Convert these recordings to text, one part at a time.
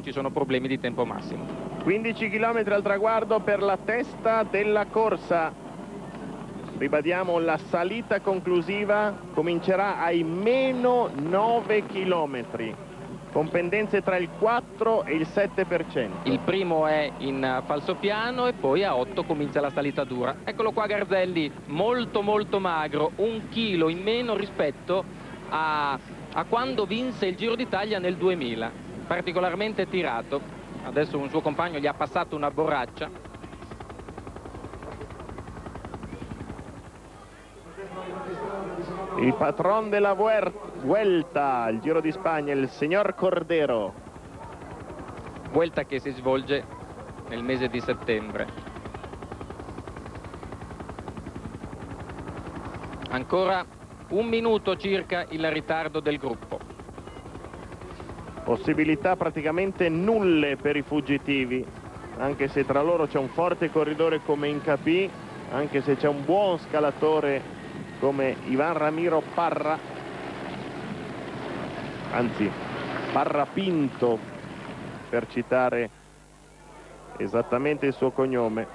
ci sono problemi di tempo massimo. 15 km al traguardo per la testa della corsa. Ribadiamo, la salita conclusiva comincerà ai meno 9 km, con pendenze tra il 4 e il 7%. Il primo è in falsopiano e poi a 8 comincia la salita dura. Eccolo qua Garzelli, molto molto magro, 1 chilo in meno rispetto a quando vinse il Giro d'Italia nel 2000, particolarmente tirato. Adesso un suo compagno gli ha passato una borraccia. Il patron della Vuelta, il Giro di Spagna, il signor Cordero. Vuelta che si svolge nel mese di settembre. Ancora 1 minuto circa il ritardo del gruppo. Possibilità praticamente nulle per i fuggitivi, anche se tra loro c'è un forte corridore come Incapì, anche se c'è un buon scalatore come Ivan Ramiro Parra, anzi Parra Pinto, per citare esattamente il suo cognome.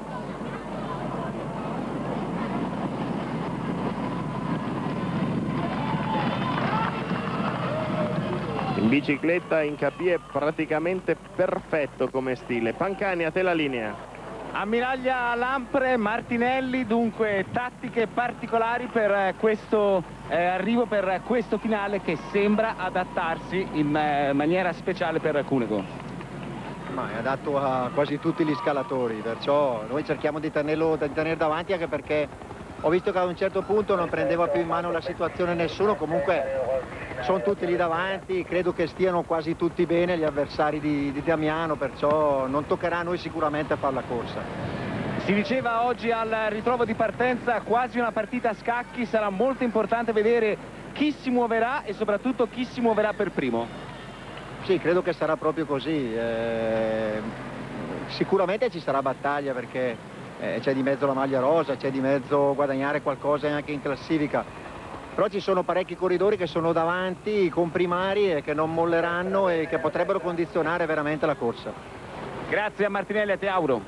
In bicicletta Incapì è praticamente perfetto come stile. Pancani, a te la linea. Ammiraglia Lampre, Martinelli, dunque tattiche particolari per questo arrivo, per questo finale che sembra adattarsi in maniera speciale per Cunego. Ma è adatto a quasi tutti gli scalatori, perciò noi cerchiamo di tenere davanti, anche perché ho visto che a un certo punto non prendeva più in mano la situazione nessuno. Comunque sono tutti lì davanti, credo che stiano quasi tutti bene gli avversari di Damiano, perciò non toccherà a noi sicuramente a fare la corsa. Si diceva oggi al ritrovo di partenza quasi una partita a scacchi, sarà molto importante vedere chi si muoverà e soprattutto chi si muoverà per primo. Sì, credo che sarà proprio così. Sicuramente ci sarà battaglia, perché c'è di mezzo la maglia rosa, c'è di mezzo guadagnare qualcosa anche in classifica. Però ci sono parecchi corridori che sono davanti, comprimari, e che non molleranno e che potrebbero condizionare veramente la corsa. Grazie a Martinelli, a te Auro.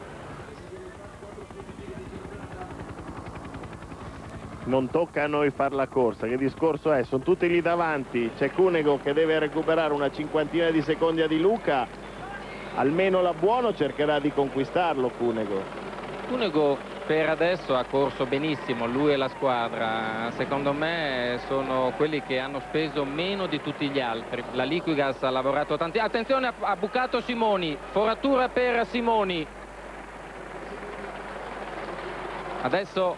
Non tocca a noi far la corsa, che discorso è? Sono tutti lì davanti, c'è Cunego che deve recuperare una cinquantina di secondi a Di Luca, almeno la Buono cercherà di conquistarlo Cunego. Cunego per adesso ha corso benissimo, lui e la squadra, secondo me sono quelli che hanno speso meno di tutti gli altri. La Liquigas ha lavorato tanti. Attenzione, ha bucato Simoni, foratura per Simoni. Adesso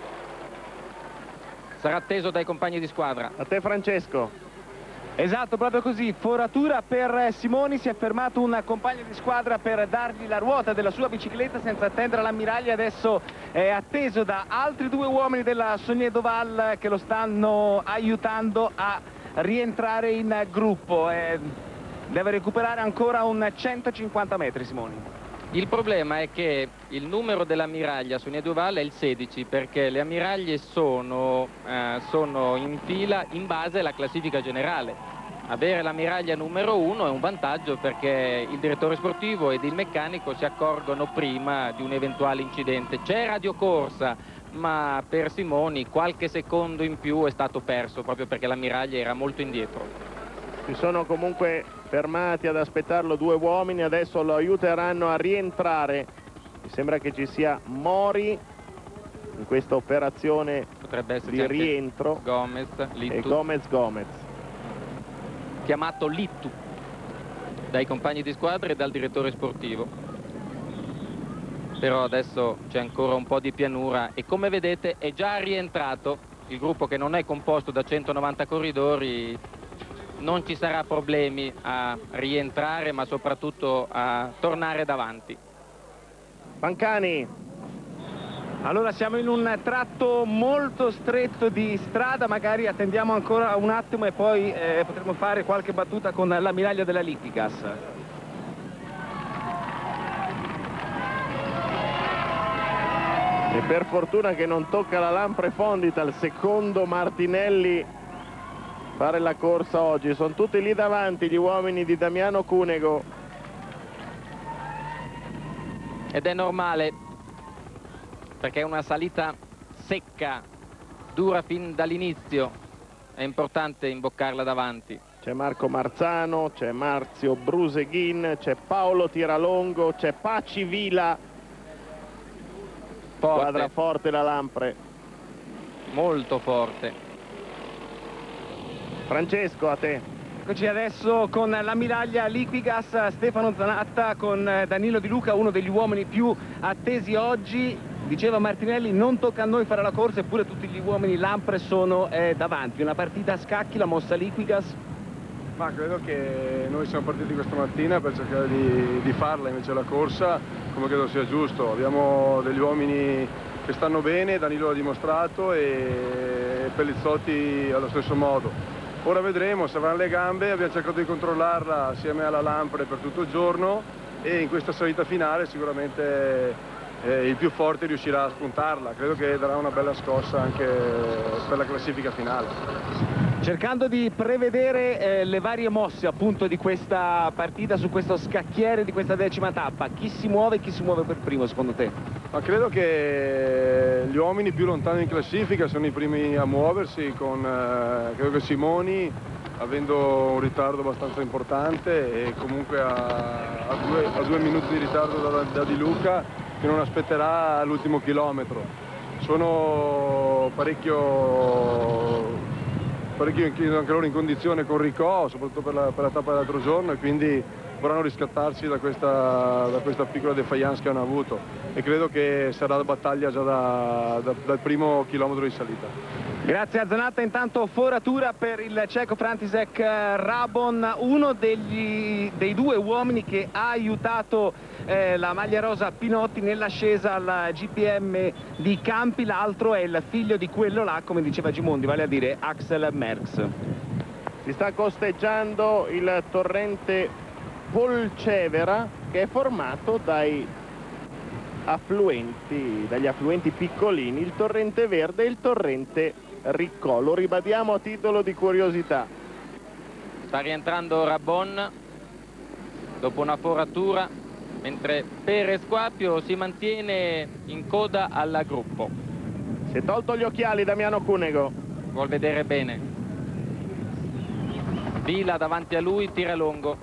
sarà atteso dai compagni di squadra. A te Francesco. Esatto, proprio così, foratura per Simoni, si è fermato un compagno di squadra per dargli la ruota della sua bicicletta senza attendere l'ammiraglia. Adesso è atteso da altri 2 uomini della Sogné Doval che lo stanno aiutando a rientrare in gruppo. Deve recuperare ancora un 150 metri Simoni. Il problema è che il numero dell'ammiraglia Sogné Doval è il 16, perché le ammiraglie sono in fila in base alla classifica generale. Avere l'ammiraglia numero 1 è un vantaggio, perché il direttore sportivo ed il meccanico si accorgono prima di un eventuale incidente. C'è radiocorsa, ma per Simoni qualche secondo in più è stato perso proprio perché l'ammiraglia era molto indietro. Si sono comunque fermati ad aspettarlo 2 uomini, adesso lo aiuteranno a rientrare. Mi sembra che ci sia Mori in questa operazione di rientro. Gomez, e Gomez. Chiamato Littu dai compagni di squadra e dal direttore sportivo. Però adesso c'è ancora un po' di pianura e, come vedete, è già rientrato il gruppo, che non è composto da 190 corridori. Non ci sarà problemi a rientrare, ma soprattutto a tornare davanti. Pancani. Allora siamo in un tratto molto stretto di strada, magari attendiamo ancora un attimo e poi potremo fare qualche battuta con l'ammiraglia della Liquigas. E per fortuna che non tocca la Lampre Fondital, secondo Martinelli, fare la corsa oggi. Sono tutti lì davanti gli uomini di Damiano Cunego. ed è normale perché è una salita secca, dura fin dall'inizio, è importante imboccarla davanti. C'è Marco Marzano, c'è Marzio Bruseghin, c'è Paolo Tiralongo, c'è Paci Vila. Squadra forte la Lampre. Molto forte. Francesco, a te. Eccoci adesso con l'ammiraglia Liquigas, Stefano Zanatta con Danilo Di Luca, uno degli uomini più attesi oggi. Diceva Martinelli, non tocca a noi fare la corsa, eppure tutti gli uomini Lampre sono davanti. Una partita a scacchi, la mossa Liquigas? Ma credo che noi siamo partiti questa mattina per cercare di farla invece la corsa, come credo sia giusto. Abbiamo degli uomini che stanno bene, Danilo l'ha dimostrato e Pellizzotti allo stesso modo. Ora vedremo se avranno le gambe, abbiamo cercato di controllarla assieme alla Lampre per tutto il giorno e in questa salita finale sicuramente il più forte riuscirà a spuntarla. Credo che darà una bella scossa anche per la classifica finale. Cercando di prevedere le varie mosse appunto di questa partita su questo scacchiere di questa 10ª tappa, chi si muove e chi si muove per primo secondo te? Ma credo che gli uomini più lontani in classifica sono i primi a muoversi, credo che Simoni, avendo un ritardo abbastanza importante e comunque a 2 minuti di ritardo da Di Luca, che non aspetterà l'ultimo chilometro. Sono parecchio anche loro in condizione con Ricò, soprattutto per la tappa dell'altro giorno, e quindi vorranno riscattarsi da questa piccola defiance che hanno avuto, e credo che sarà la battaglia già dal primo chilometro di salita. Grazie a Zanatta. Intanto foratura per il ceco František Rabon, uno dei 2 uomini che ha aiutato la maglia rosa Pinotti nell'ascesa al GPM di Campi. L'altro è il figlio di quello là, come diceva Gimondi, vale a dire Axel Merckx. Si sta costeggiando il torrente Polcevera, che è formato dagli affluenti piccolini, il torrente Verde e il torrente Riccò. Lo ribadiamo a titolo di curiosità. Sta rientrando Rabon dopo una foratura, mentre Perez Quapio si mantiene in coda al gruppo. Si è tolto gli occhiali Damiano Cunego. Vuol vedere bene. Vila davanti a lui, Tiralongo.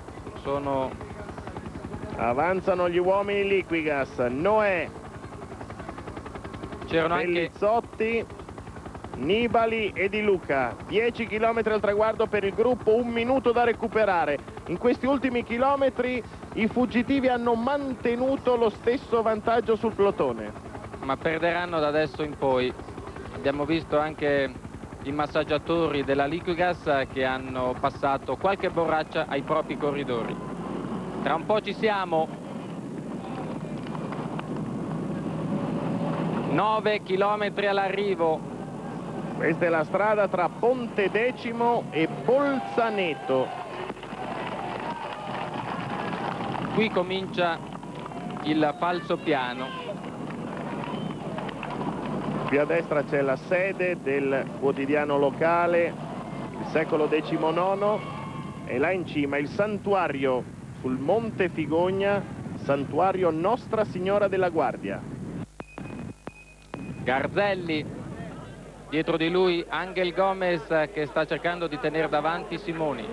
Avanzano gli uomini Liquigas, Noè, c'erano anche Pellizzotti, Nibali e Di Luca. 10 km al traguardo per il gruppo, 1 minuto da recuperare. In questi ultimi chilometri i fuggitivi hanno mantenuto lo stesso vantaggio sul plotone, ma perderanno da adesso in poi. Abbiamo visto anche i massaggiatori della Liquigas che hanno passato qualche borraccia ai propri corridori. Tra un po' ci siamo. 9 chilometri all'arrivo. Questa è la strada tra Pontedecimo e Bolzaneto. Qui comincia il falso piano. Qui a destra c'è la sede del quotidiano locale, il Secolo XIX, e là in cima il santuario sul Monte Figogna, santuario Nostra Signora della Guardia. Garzelli, dietro di lui Angel Gomez che sta cercando di tenere davanti Simoni.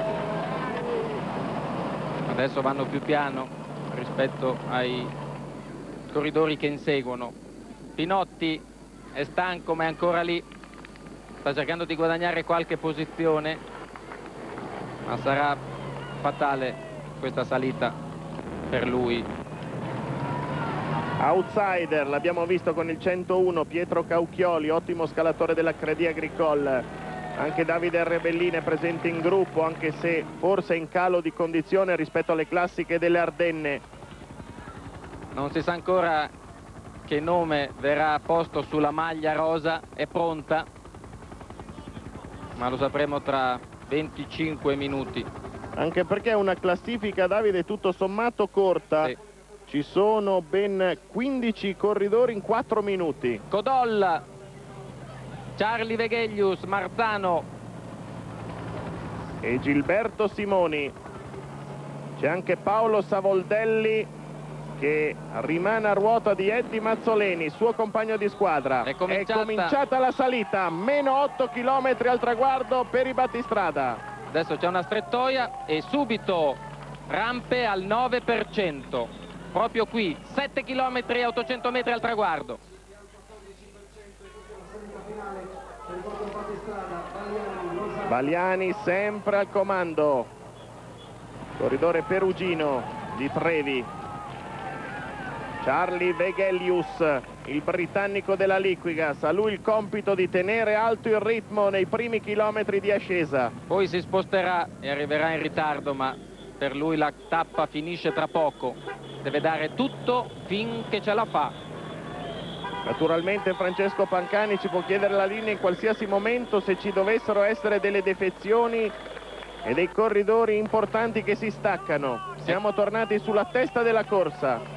Adesso vanno più piano rispetto ai corridori che inseguono. Pinotti è stanco ma è ancora lì, sta cercando di guadagnare qualche posizione, ma sarà fatale questa salita per lui. Outsider, l'abbiamo visto con il 101, Pietro Cauchioli, ottimo scalatore della Crédit Agricole. Anche Davide Rebellini è presente in gruppo, anche se forse in calo di condizione rispetto alle classiche delle Ardenne. Non si sa ancora che nome verrà posto sulla maglia rosa, è pronta, ma lo sapremo tra 25 minuti. Anche perché è una classifica, Davide, tutto sommato corta. Sì. Ci sono ben 15 corridori in 4 minuti. Codol, Charlie Vegelius, Marzano e Gilberto Simoni. C'è anche Paolo Savoldelli che rimane a ruota di Eddie Mazzoleni, suo compagno di squadra. È cominciata la salita, meno 8 km al traguardo per i battistrada. Adesso c'è una strettoia e subito rampe al 9%. Proprio qui, 7 km e 800 metri al traguardo. Valiani sempre al comando. Corridore perugino di Trevi. Charlie Vegelius, il britannico della Liquigas, a lui il compito di tenere alto il ritmo nei primi chilometri di ascesa. Poi si sposterà e arriverà in ritardo, ma per lui la tappa finisce tra poco. Deve dare tutto finché ce la fa. Naturalmente Francesco Pancani ci può chiedere la linea in qualsiasi momento se ci dovessero essere delle defezioni e dei corridori importanti che si staccano. Siamo tornati sulla testa della corsa.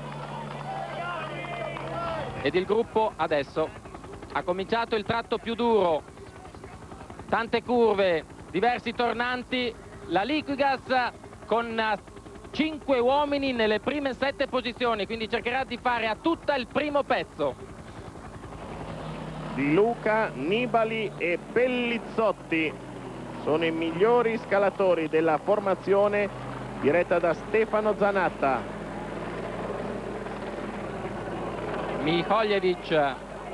Ed il gruppo adesso ha cominciato il tratto più duro, tante curve, diversi tornanti, la Liquigas con 5 uomini nelle prime 7 posizioni, quindi cercherà di fare a tutta il primo pezzo. Di Luca, Nibali e Pellizzotti sono i migliori scalatori della formazione diretta da Stefano Zanatta. Miholjevic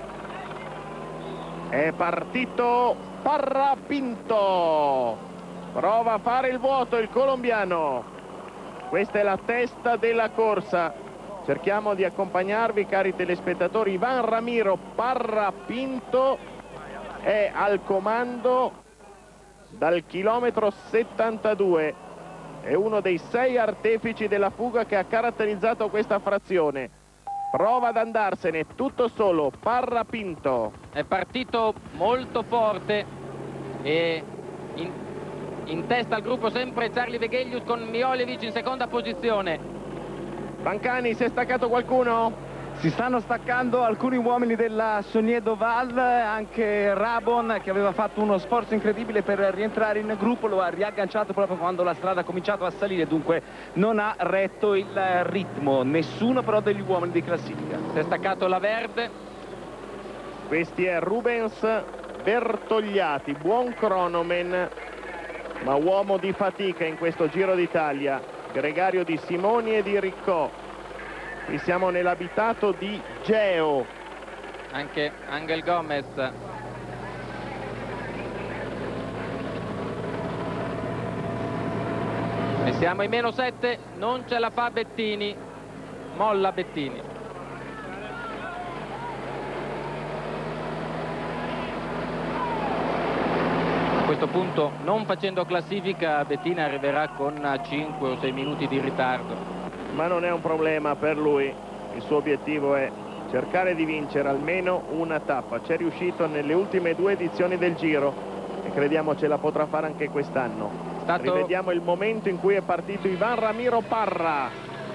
è partito Parrapinto, prova a fare il vuoto il colombiano. Questa è la testa della corsa, cerchiamo di accompagnarvi cari telespettatori. Ivan Ramiro Parrapinto è al comando dal chilometro 72, è uno dei 6 artefici della fuga che ha caratterizzato questa frazione. Prova ad andarsene tutto solo Parrapinto. È partito molto forte e in testa al gruppo sempre Charlie Vegelius con Miholjevic in seconda posizione. Pancani, si è staccato qualcuno? Si stanno staccando alcuni uomini della Saunier Duval, anche Rabon che aveva fatto uno sforzo incredibile per rientrare in gruppo, lo ha riagganciato proprio quando la strada ha cominciato a salire, dunque non ha retto il ritmo, nessuno però degli uomini di classifica. Si è staccato la Verde. Questi è Rubens Bertogliati, buon cronomen ma uomo di fatica in questo Giro d'Italia, gregario di Simoni e di Riccò. Qui siamo nell'abitato di Geo. Anche Angel Gomez. E siamo ai meno 7, non ce la fa Bettini, molla Bettini. A questo punto, non facendo classifica, Bettini arriverà con 5 o 6 minuti di ritardo. Ma non è un problema per lui, il suo obiettivo è cercare di vincere almeno una tappa. C'è riuscito nelle ultime 2 edizioni del Giro e crediamo ce la potrà fare anche quest'anno. Rivediamo il momento in cui è partito Ivan Ramiro Parra.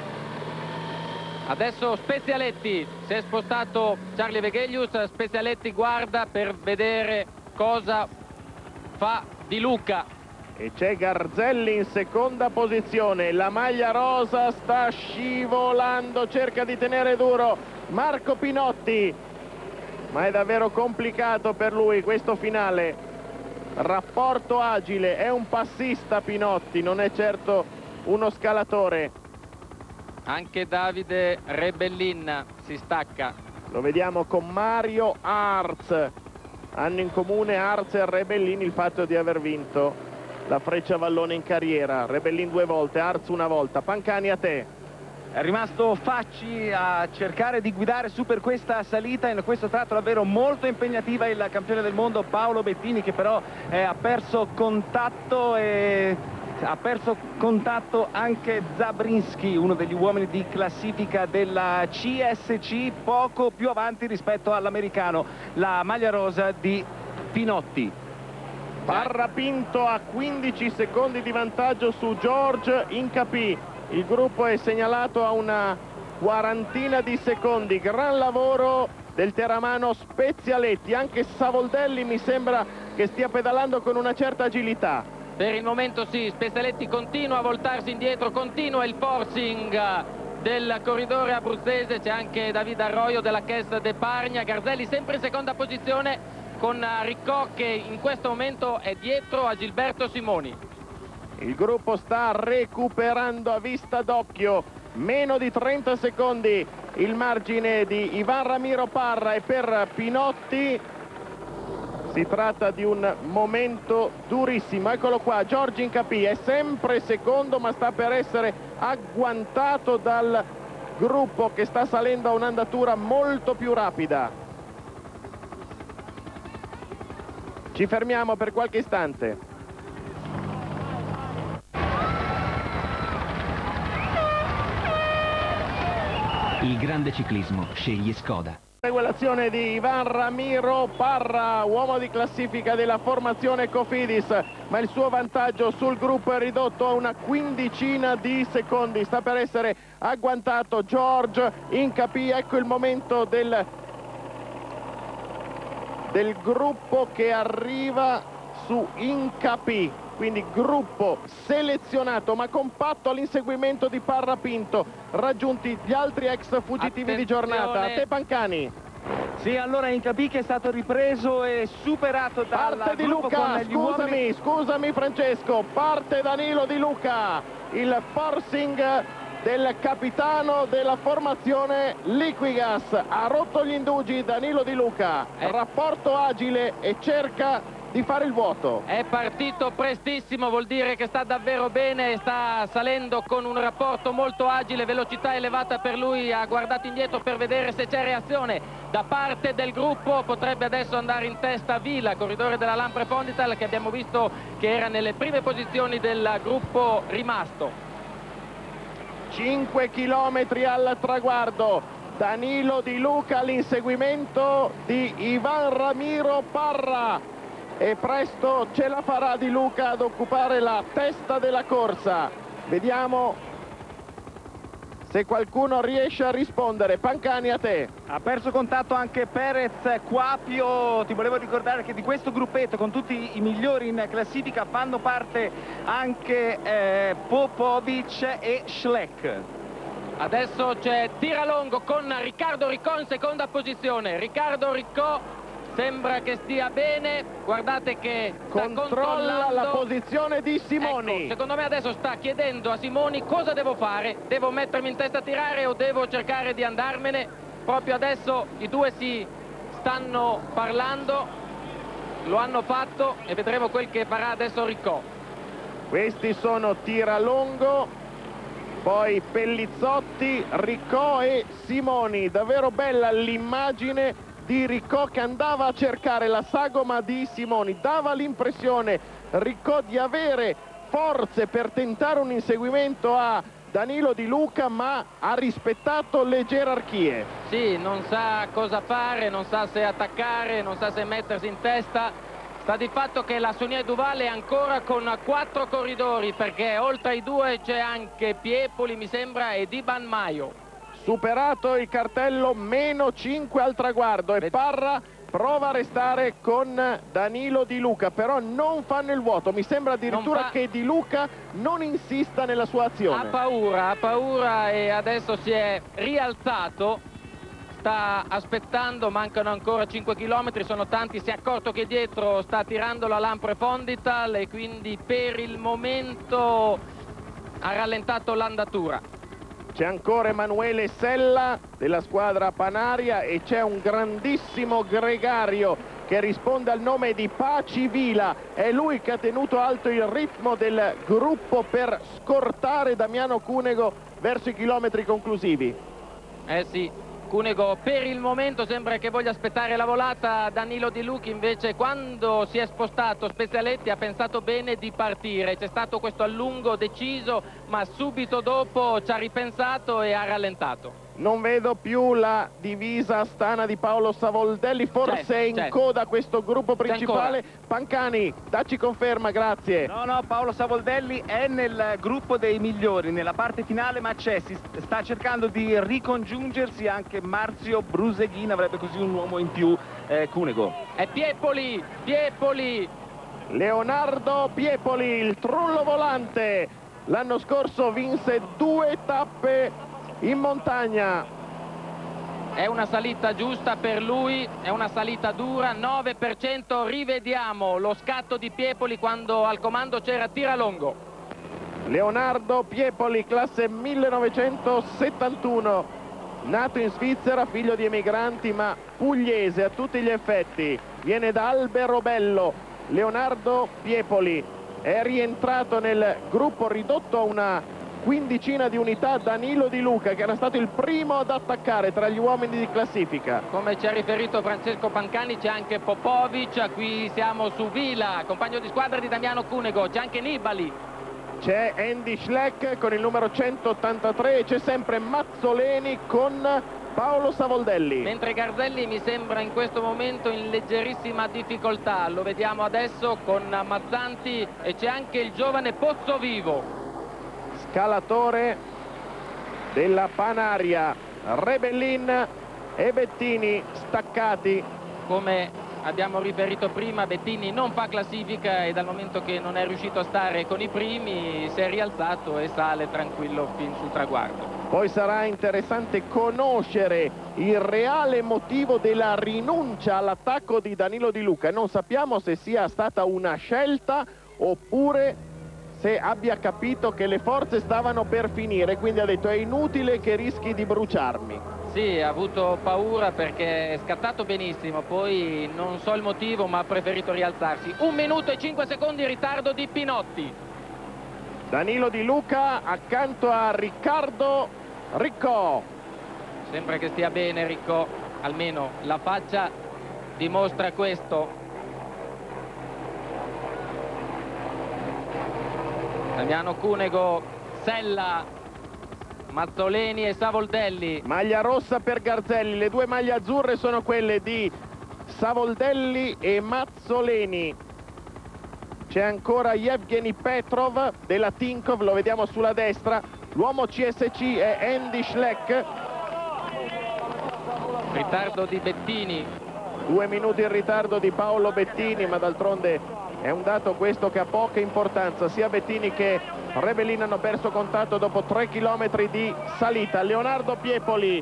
Adesso Spezialetti, si è spostato Charlie Vegelius, Spezialetti guarda per vedere cosa fa Di Luca. E c'è Garzelli in seconda posizione, la maglia rosa sta scivolando, cerca di tenere duro Marco Pinotti, ma è davvero complicato per lui questo finale. Rapporto agile, è un passista Pinotti, non è certo uno scalatore. Anche Davide Rebellin si stacca. Lo vediamo con Mario Arz, hanno in comune Arz e Rebellin il fatto di aver vinto la Freccia Vallone in carriera. Rebellin 2 volte, Arz 1 volta. Pancani, a te. È rimasto Facci a cercare di guidare su per questa salita, in questo tratto davvero molto impegnativa il campione del mondo Paolo Bettini, che però ha perso contatto e ha perso contatto anche Zabrinski, uno degli uomini di classifica della CSC, poco più avanti rispetto all'americano, la maglia rosa di Pinotti. Parrapinto a 15 secondi di vantaggio su George Hincapie. Il gruppo è segnalato a una quarantina di secondi. Gran lavoro del teramano Spezialetti. Anche Savoldelli mi sembra che stia pedalando con una certa agilità. Per il momento sì, Spezialetti continua a voltarsi indietro, continua il forcing del corridore abruzzese, c'è anche David Arroyo della Caisse d'Epargne. Garzelli sempre in seconda posizione con Riccò che in questo momento è dietro a Gilberto Simoni. Il gruppo sta recuperando a vista d'occhio, meno di 30 secondi il margine di Ivan Ramiro Parra, e per Pinotti si tratta di un momento durissimo. Eccolo qua, Giorgi Incapì è sempre secondo, ma sta per essere agguantato dal gruppo che sta salendo a un'andatura molto più rapida. Ci fermiamo per qualche istante. Il grande ciclismo sceglie Skoda. Regolazione di Ivan Ramiro Parra, uomo di classifica della formazione Cofidis, ma il suo vantaggio sul gruppo è ridotto a una quindicina di secondi. Sta per essere agguantato George Incapì. Ecco il momento del gruppo che arriva su Incapì. Quindi gruppo selezionato ma compatto all'inseguimento di Parra Pinto, raggiunti gli altri ex fuggitivi di giornata. A te Pancani. Sì, allora Incapì che è stato ripreso e superato dal parte di gruppo Luca, con gli uomini. scusami Francesco, parte Danilo Di Luca, il forcing del capitano della formazione Liquigas, ha rotto gli indugi Danilo Di Luca, rapporto agile e cerca di fare il vuoto. È partito prestissimo, vuol dire che sta davvero bene, sta salendo con un rapporto molto agile, velocità elevata per lui. Ha guardato indietro per vedere se c'è reazione da parte del gruppo. Potrebbe adesso andare in testa Vila, corridore della Lampre Fondital, che abbiamo visto che era nelle prime posizioni del gruppo rimasto. 5 chilometri al traguardo, Danilo Di Luca all'inseguimento di Ivan Ramiro Parra, e presto ce la farà Di Luca ad occupare la testa della corsa. Vediamo se qualcuno riesce a rispondere. Pancani, a te. Ha perso contatto anche Perez Quapio. Ti volevo ricordare che di questo gruppetto con tutti i migliori in classifica fanno parte anche Popovic e Schleck. Adesso c'è Tiralongo con Riccardo Riccò in seconda posizione. Riccardo Riccò sembra che stia bene, guardate che sta controlla la posizione di Simoni. Ecco, secondo me adesso sta chiedendo a Simoni cosa devo fare, devo mettermi in testa a tirare o devo cercare di andarmene. Proprio adesso i due si stanno parlando, lo hanno fatto e vedremo quel che farà adesso Riccò. Questi sono Tiralongo, poi Pellizzotti, Riccò e Simoni. Davvero bella l'immagine di Riccò che andava a cercare la sagoma di Simoni. Dava l'impressione Riccò di avere forze per tentare un inseguimento a Danilo Di Luca, ma ha rispettato le gerarchie. Sì, non sa cosa fare, non sa se attaccare, non sa se mettersi in testa. Sta di fatto che la Sonia Duval è ancora con 4 corridori, perché oltre ai due c'è anche Piepoli, mi sembra, e Diban Maio. Superato il cartello, meno 5 al traguardo, e Parra prova a restare con Danilo Di Luca, però non fanno il vuoto. Mi sembra addirittura che Di Luca non insista nella sua azione. Ha paura e adesso si è rialzato, sta aspettando, mancano ancora 5 km, sono tanti, si è accorto che dietro sta tirando la Lampre Fondital e quindi per il momento ha rallentato l'andatura. C'è ancora Emanuele Sella della squadra Panaria e c'è un grandissimo gregario che risponde al nome di Paci Vila. È lui che ha tenuto alto il ritmo del gruppo per scortare Damiano Cunego verso i chilometri conclusivi. Sì, Cunego per il momento sembra che voglia aspettare la volata. Danilo Di Luca invece, quando si è spostato Spezialetti, ha pensato bene di partire. C'è stato questo allungo deciso, ma subito dopo ci ha ripensato e ha rallentato. Non vedo più la divisa astana di Paolo Savoldelli, forse è in coda questo gruppo principale. Pancani, dacci conferma, grazie. No, Paolo Savoldelli è nel gruppo dei migliori, nella parte finale, ma si sta cercando di ricongiungersi anche Marzio Bruseghin, avrebbe così un uomo in più, Cunego. È Piepoli, Leonardo Piepoli, il trullo volante. L'anno scorso vinse 2 tappe in montagna. È una salita giusta per lui, è una salita dura, 9%, rivediamo lo scatto di Piepoli quando al comando c'era Tiralongo. Leonardo Piepoli, classe 1971, nato in Svizzera, figlio di emigranti ma pugliese a tutti gli effetti, viene da Alberobello. Leonardo Piepoli è rientrato nel gruppo ridotto a una quindicina di unità Danilo Di Luca, che era stato il primo ad attaccare tra gli uomini di classifica. Come ci ha riferito Francesco Pancani, c'è anche Popovic, qui siamo su Vila, compagno di squadra di Damiano Cunego, c'è anche Nibali. C'è Andy Schleck con il numero 183 e c'è sempre Mazzoleni con Paolo Savoldelli. Mentre Garzelli mi sembra in questo momento in leggerissima difficoltà, lo vediamo adesso con Mazzanti e c'è anche il giovane Pozzovivo. Scalatore della Panaria, Rebellin e Bettini staccati. Come abbiamo riferito prima, Bettini non fa classifica e dal momento che non è riuscito a stare con i primi si è rialzato e sale tranquillo fin sul traguardo. Poi sarà interessante conoscere il reale motivo della rinuncia all'attacco di Danilo Di Luca. Non sappiamo se sia stata una scelta oppure se abbia capito che le forze stavano per finire, quindi ha detto è inutile che rischi di bruciarmi. Sì, ha avuto paura perché è scattato benissimo, poi non so il motivo ma ha preferito rialzarsi. 1 minuto e 5 secondi in ritardo di Pinotti. Danilo Di Luca accanto a Riccardo Riccò. Sembra che stia bene Riccò, almeno la faccia dimostra questo. Damiano Cunego, Sella, Mazzoleni e Savoldelli. Maglia rossa per Garzelli, le due maglie azzurre sono quelle di Savoldelli e Mazzoleni. C'è ancora Yevgeny Petrov della Tinkoff, lo vediamo sulla destra. L'uomo CSC è Andy Schleck. Ritardo di Bettini. 2 minuti in ritardo di Paolo Bettini, ma d'altronde è un dato questo che ha poca importanza. Sia Bettini che Rebellin hanno perso contatto dopo 3 chilometri di salita. Leonardo Piepoli,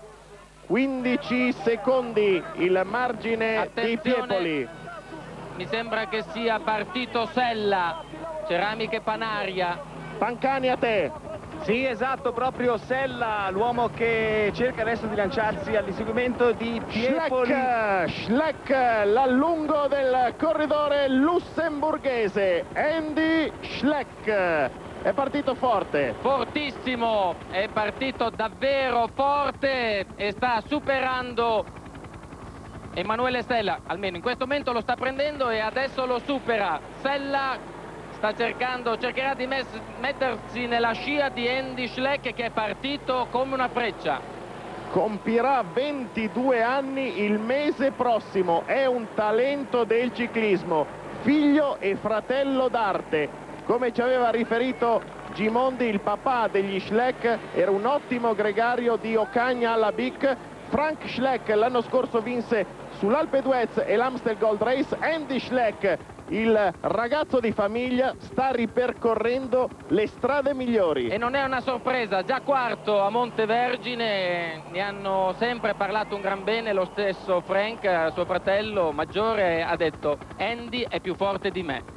15 secondi il margine. Attenzione, di Piepoli. Mi sembra che sia partito Sella, Ceramiche Panaria. Pancani, a te. Sì, esatto, proprio Sella, l'uomo che cerca adesso di lanciarsi all'inseguimento di Piepoli. Schleck, l'allungo del corridore lussemburghese, Andy Schleck. È partito forte. Fortissimo, è partito davvero forte e sta superando Emanuele Sella, almeno in questo momento lo sta prendendo e adesso lo supera. Sella sta cercherà di mettersi nella scia di Andy Schleck che è partito come una freccia. Compirà 22 anni il mese prossimo, è un talento del ciclismo, figlio e fratello d'arte. Come ci aveva riferito Gimondi, il papà degli Schleck era un ottimo gregario di Ocaña alla Bic. Frank Schleck l'anno scorso vinse sull'Alpe d'Huez e l'Amstel Gold Race. Andy Schleck, il ragazzo di famiglia, sta ripercorrendo le strade migliori. E non è una sorpresa, già quarto a Montevergine, ne hanno sempre parlato un gran bene. Lo stesso Frank, suo fratello maggiore, ha detto Andy è più forte di me.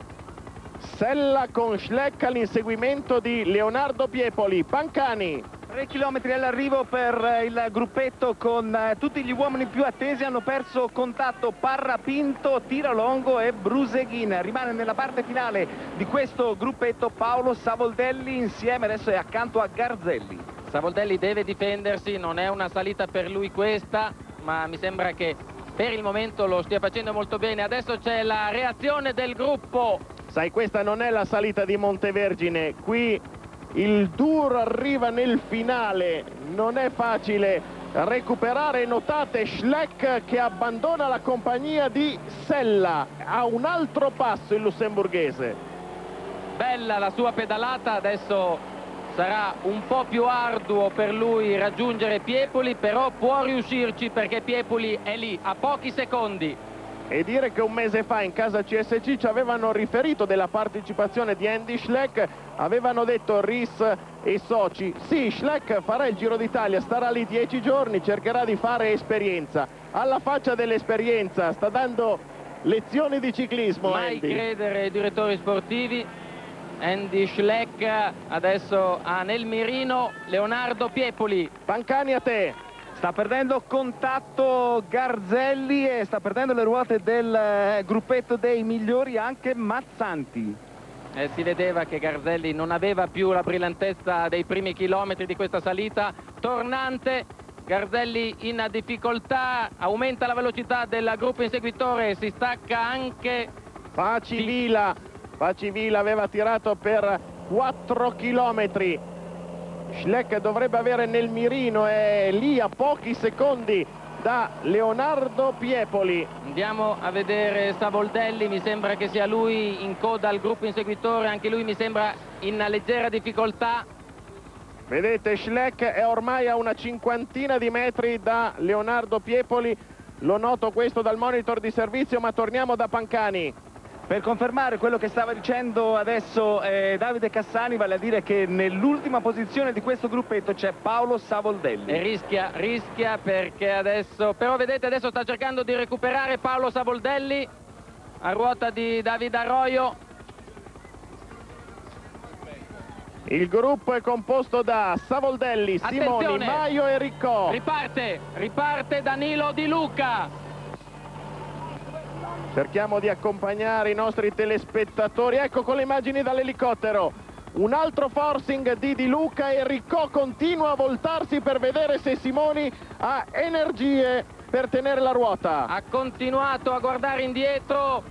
Sella con Schleck all'inseguimento di Leonardo Piepoli. Pancani. 3 chilometri all'arrivo per il gruppetto con tutti gli uomini più attesi. Hanno perso contatto Parrapinto, Tiralongo e Bruseghin. Rimane nella parte finale di questo gruppetto Paolo Savoldelli insieme, adesso è accanto a Garzelli. Savoldelli deve difendersi, non è una salita per lui questa, ma mi sembra che per il momento lo stia facendo molto bene. Adesso c'è la reazione del gruppo. Sai, questa non è la salita di Montevergine, qui il Tour arriva nel finale, non è facile recuperare. Notate Schleck che abbandona la compagnia di Sella, a un altro passo il lussemburghese. Bella la sua pedalata, adesso sarà un po' più arduo per lui raggiungere Piepoli, però può riuscirci perché Piepoli è lì a pochi secondi. e dire che un mese fa in casa CSC ci avevano riferito della partecipazione di Andy Schleck, avevano detto Ries e soci, sì, Schleck farà il Giro d'Italia, starà lì 10 giorni, cercherà di fare esperienza. Alla faccia dell'esperienza, sta dando lezioni di ciclismo. Mai Andy. credere ai direttori sportivi. Andy Schleck adesso ha nel mirino Leonardo Piepoli. Pancani, a te. Sta perdendo contatto Garzelli e sta perdendo le ruote del gruppetto dei migliori anche Mazzanti. Si vedeva che Garzelli non aveva più la brillantezza dei primi chilometri di questa salita tornante. Garzelli in difficoltà, aumenta la velocità del gruppo inseguitore, si stacca anche Facivila aveva tirato per 4 chilometri. Schleck dovrebbe avere nel mirino, è lì a pochi secondi da Leonardo Piepoli. Andiamo a vedere Savoldelli, mi sembra che sia lui in coda al gruppo inseguitore, anche lui mi sembra in leggera difficoltà. Vedete, Schleck è ormai a una cinquantina di metri da Leonardo Piepoli, lo noto questo dal monitor di servizio, ma torniamo da Pancani. Per confermare quello che stava dicendo adesso Davide Cassani, vale a dire che nell'ultima posizione di questo gruppetto c'è Paolo Savoldelli. E rischia perché adesso, però vedete adesso sta cercando di recuperare Paolo Savoldelli a ruota di Davide Arroyo. Il gruppo è composto da Savoldelli, Simoni, Attenzione! Maio e Riccò. Riparte Danilo Di Luca. Cerchiamo di accompagnare i nostri telespettatori, ecco con le immagini dall'elicottero. Un altro forcing di Luca e Riccò continua a voltarsi per vedere se Simoni ha energie per tenere la ruota. Ha continuato a guardare indietro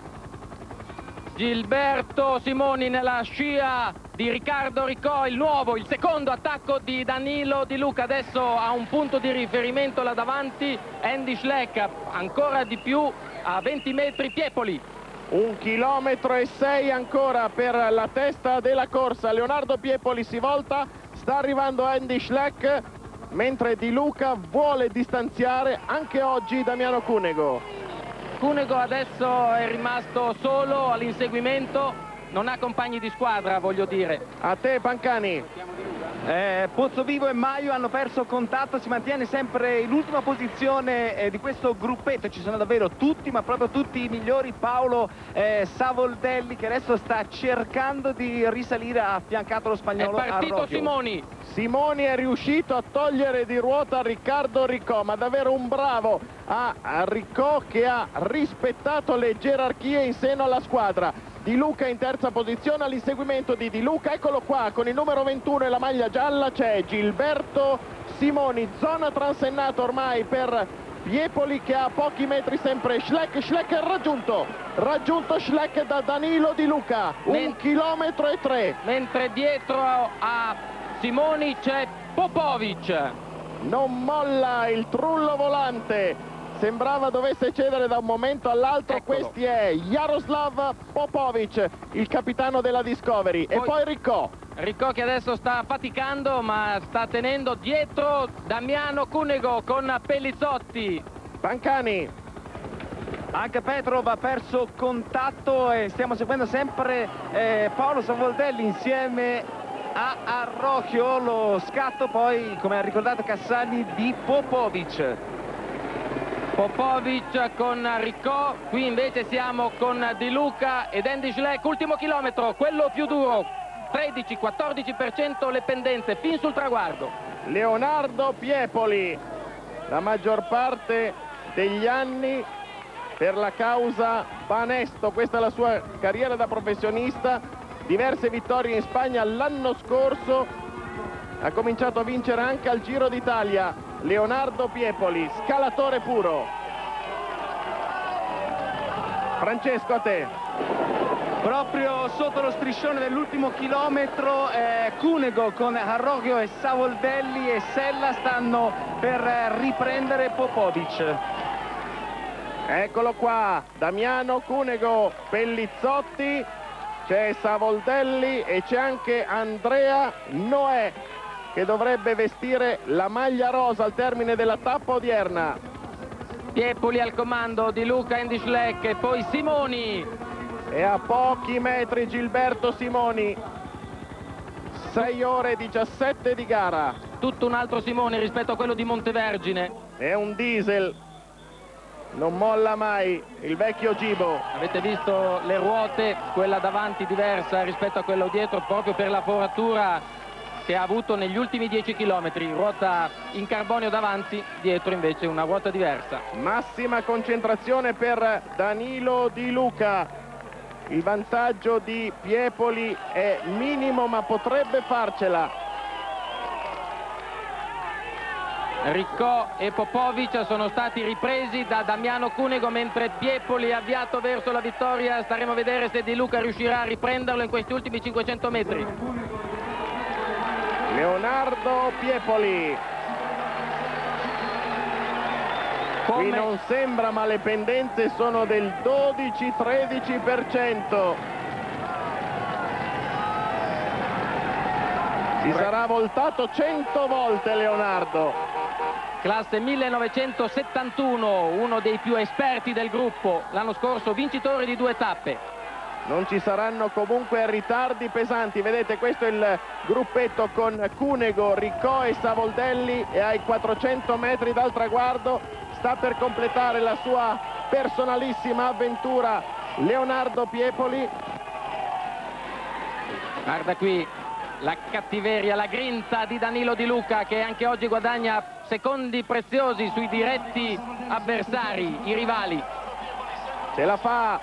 Gilberto Simoni nella scia di Riccardo Riccò, il secondo attacco di Danilo Di Luca. Adesso ha un punto di riferimento là davanti Andy Schleck, ancora di più a 20 metri Piepoli. 1,6 chilometri ancora per la testa della corsa. Leonardo Piepoli si volta, sta arrivando Andy Schleck, mentre Di Luca vuole distanziare anche oggi Damiano Cunego. Cunego adesso è rimasto solo all'inseguimento, non ha compagni di squadra, voglio dire. A te Pancani. Pozzovivo e Maio hanno perso contatto, si mantiene sempre in ultima posizione di questo gruppetto. Ci sono davvero tutti, ma proprio tutti i migliori. Paolo Savoldelli che adesso sta cercando di risalire, ha affiancato lo spagnolo. È partito Simoni. Simoni è riuscito a togliere di ruota Riccardo Riccò, ma davvero un bravo a Riccò che ha rispettato le gerarchie in seno alla squadra. Di Luca in terza posizione, all'inseguimento di Luca, eccolo qua con il numero 21 e la maglia gialla c'è Gilberto Simoni, zona transennata ormai per Piepoli che ha a pochi metri sempre Schleck è raggiunto Schleck da Danilo Di Luca, 1,3 chilometri. Mentre dietro a Simoni c'è Popovic. Non molla il trullo volante, sembrava dovesse cedere da un momento all'altro. Eccolo. Questi è Jaroslav Popovic, il capitano della Discovery. E poi Riccò che adesso sta faticando ma sta tenendo dietro Damiano Cunego con Pellizzotti. Pancani. Anche Petrov ha perso contatto e stiamo seguendo sempre Paolo Savoldelli insieme a Arrochio, lo scatto poi, come ha ricordato Cassani, di Popovic con Riccò. Qui invece siamo con Di Luca ed Andy Schleck, ultimo chilometro, quello più duro, 13-14% le pendenze fin sul traguardo. Leonardo Piepoli, la maggior parte degli anni per la causa Banesto, questa è la sua carriera da professionista, diverse vittorie in Spagna l'anno scorso, ha cominciato a vincere anche al Giro d'Italia. Leonardo Piepoli, scalatore puro. Francesco, a te. Proprio sotto lo striscione dell'ultimo chilometro Cunego con Arrochio e Savoldelli e Sella stanno per riprendere Popovic. Eccolo qua, Damiano Cunego, Pellizzotti, c'è Savoldelli e c'è anche Andrea Noè che dovrebbe vestire la maglia rosa al termine della tappa odierna. Piepoli al comando, Di Luca, Andy Schleck e poi Simoni. E a pochi metri Gilberto Simoni. 6 ore e 17 di gara. Tutto un altro Simoni rispetto a quello di Montevergine. È un diesel, non molla mai il vecchio Gibo. Avete visto le ruote, quella davanti diversa rispetto a quella dietro, proprio per la foratura che ha avuto negli ultimi 10 km. Ruota in carbonio davanti, dietro invece una ruota diversa. Massima concentrazione per Danilo Di Luca. Il vantaggio di Piepoli è minimo, ma potrebbe farcela. Riccò e Popovic sono stati ripresi da Damiano Cunego, mentre Piepoli è avviato verso la vittoria. Staremo a vedere se Di Luca riuscirà a riprenderlo in questi ultimi 500 metri. Leonardo Piepoli. Qui non sembra, ma le pendenze sono del 12-13%. Si sarà voltato 100 volte Leonardo. Classe 1971, uno dei più esperti del gruppo, l'anno scorso vincitore di 2 tappe. Non ci saranno comunque ritardi pesanti. Vedete, questo è il gruppetto con Cunego, Riccò e Savoldelli, e ai 400 metri dal traguardo sta per completare la sua personalissima avventura Leonardo Piepoli. Guarda qui la cattiveria, la grinta di Danilo Di Luca, che anche oggi guadagna secondi preziosi sui diretti avversari, i rivali. Ce la fa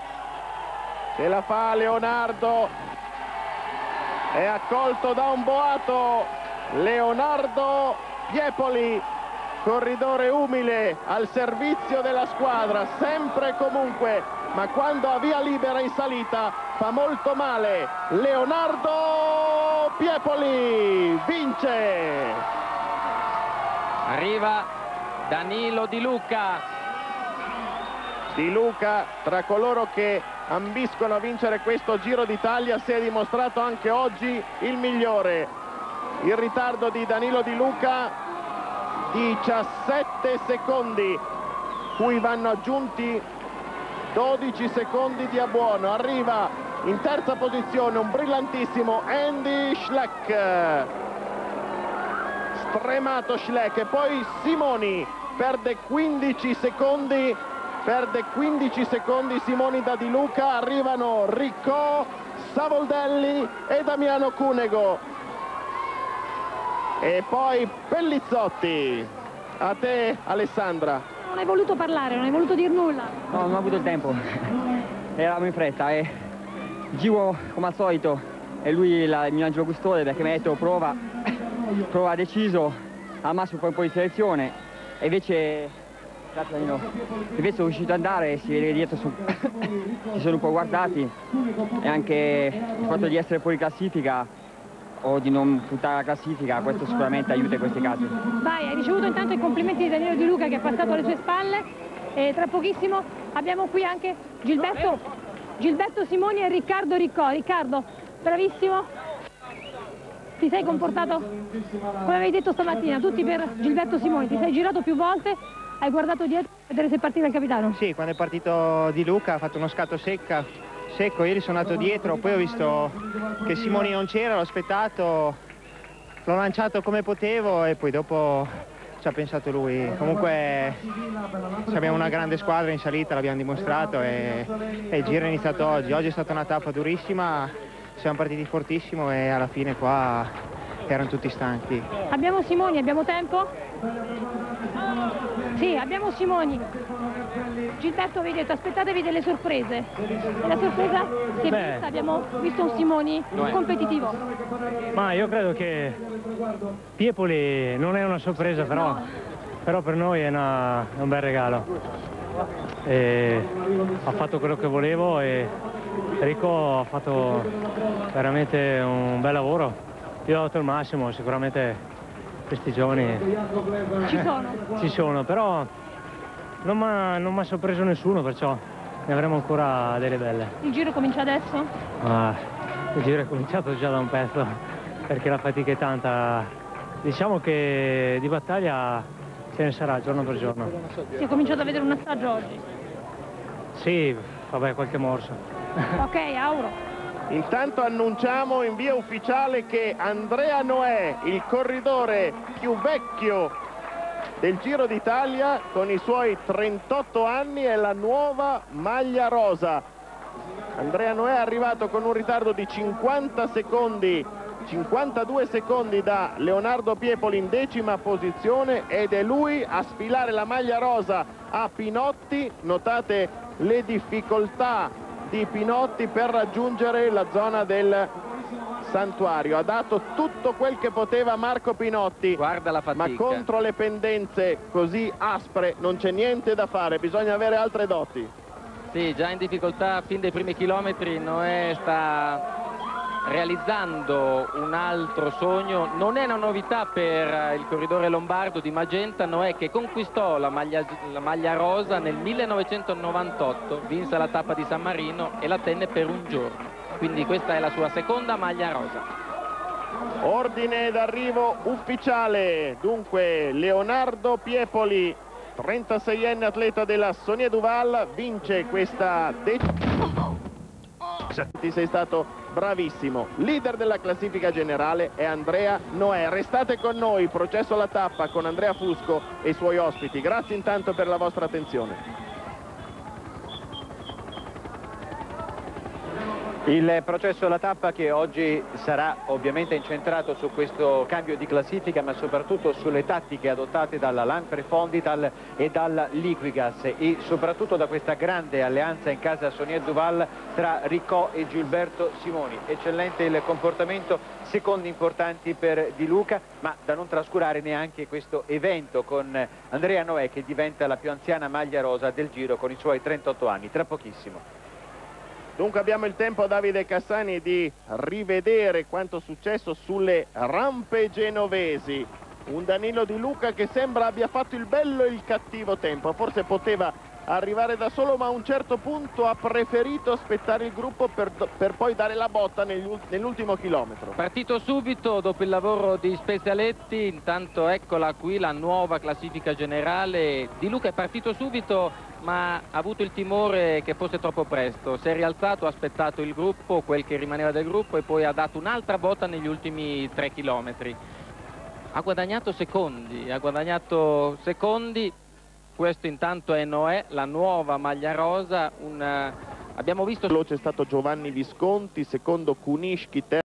Leonardo, è accolto da un boato. Leonardo Piepoli, corridore umile al servizio della squadra, sempre e comunque, ma quando ha via libera in salita fa molto male. Leonardo Piepoli vince. Arriva Danilo Di Luca. Di Luca, tra coloro che ambiscono a vincere questo Giro d'Italia, si è dimostrato anche oggi il migliore. Il ritardo di Danilo Di Luca, 17 secondi, cui vanno aggiunti 12 secondi di abbuono. Arriva in terza posizione un brillantissimo Andy Schleck. Stremato Schleck. E poi Simoni perde 15 secondi. Simoni da Di Luca. Arrivano Riccò, Savoldelli e Damiano Cunego. E poi Pellizzotti. A te Alessandra. Non hai voluto parlare, non hai voluto dire nulla. No, non ho avuto il tempo. Eravamo in fretta e Givo, come al solito, è lui il mio angelo custode, perché mi ha detto prova deciso, al massimo poi un po' di selezione, e invece grazie Danilo, invece sono riuscito ad andare, si vede che dietro si sono un po' guardati, e anche il fatto di essere fuori classifica o di non puntare la classifica, questo sicuramente aiuta in questi casi. Vai, hai ricevuto intanto i complimenti di Danilo Di Luca, che è passato alle sue spalle, e tra pochissimo abbiamo qui anche Gilberto Simoni e Riccardo Riccò. Riccardo, bravissimo, ti sei comportato come avevi detto stamattina, tutti per Gilberto Simoni, ti sei girato più volte, hai guardato dietro per vedere se partiva il capitano. Sì, quando è partito Di Luca ha fatto uno scatto secco, io sono andato dietro, poi ho visto che Simoni non c'era, l'ho aspettato, l'ho lanciato come potevo e poi dopo ci ha pensato lui. Comunque abbiamo una grande squadra in salita, l'abbiamo dimostrato, e il giro è iniziato oggi. Oggi è stata una tappa durissima, siamo partiti fortissimo e alla fine qua erano tutti stanchi. Abbiamo Simoni, abbiamo tempo? Sì, abbiamo Simoni. Gilberto, avevi detto aspettatevi delle sorprese. La sorpresa si è vista, abbiamo visto un Simoni competitivo. Ma io credo che Piepoli non è una sorpresa, però per noi è un bel regalo. Ha fatto quello che volevo e Riccò ha fatto veramente un bel lavoro. Io ho dato il massimo, sicuramente questi giovani ci sono, però non mi ha sorpreso nessuno, perciò ne avremo ancora delle belle. Il giro comincia adesso? Il giro è cominciato già da un pezzo, perché la fatica è tanta. Diciamo che di battaglia ce ne sarà giorno per giorno. Si è cominciato a vedere un assaggio oggi. Sì, vabbè, qualche morso. Ok, Auro. Intanto annunciamo in via ufficiale che Andrea Noè, il corridore più vecchio del Giro d'Italia, con i suoi 38 anni, è la nuova maglia rosa. Andrea Noè è arrivato con un ritardo di 50 secondi, 52 secondi da Leonardo Piepoli in 10ª posizione, ed è lui a sfilare la maglia rosa a Pinotti. Notate le difficoltà di Pinotti per raggiungere la zona del santuario. Ha dato tutto quel che poteva Marco Pinotti. Guarda la fatica. Ma contro le pendenze così aspre non c'è niente da fare, bisogna avere altre doti. Sì, già in difficoltà a fin dei primi chilometri. Noè sta realizzando un altro sogno. Non è una novità per il corridore lombardo di Magenta. Noè, che conquistò la maglia rosa nel 1998, vinse la tappa di San Marino e la tenne per un giorno, quindi questa è la sua seconda maglia rosa. Ordine d'arrivo ufficiale, dunque Leonardo Piepoli, 36enne atleta della Sonia Duval, vince questa Ti sei stato bravissimo. Leader della classifica generale è Andrea Noè. Restate con noi, processo alla tappa con Andrea Fusco e i suoi ospiti. Grazie intanto per la vostra attenzione. Il processo alla tappa, che oggi sarà ovviamente incentrato su questo cambio di classifica, ma soprattutto sulle tattiche adottate dalla Lampre Fondital e dalla Liquigas, e soprattutto da questa grande alleanza in casa Sonia Duval tra Ricò e Gilberto Simoni. Eccellente il comportamento, secondi importanti per Di Luca, ma da non trascurare neanche questo evento con Andrea Noè, che diventa la più anziana maglia rosa del Giro con i suoi 38 anni, tra pochissimo. Dunque abbiamo il tempo, Davide Cassani, di rivedere quanto successo sulle rampe genovesi. Un Danilo Di Luca che sembra abbia fatto il bello e il cattivo tempo, forse poteva arrivare da solo, ma a un certo punto ha preferito aspettare il gruppo per poi dare la botta nell'ultimo chilometro. Partito subito dopo il lavoro di Spezialetti. Intanto eccola qui la nuova classifica generale. Di Luca è partito subito, ma ha avuto il timore che fosse troppo presto. Si è rialzato, ha aspettato il gruppo, quel che rimaneva del gruppo, e poi ha dato un'altra botta negli ultimi 3 chilometri. Ha guadagnato secondi, Questo intanto è Noè, la nuova maglia rosa. Abbiamo visto... Veloce è stato Giovanni Visconti, secondo Kunischi,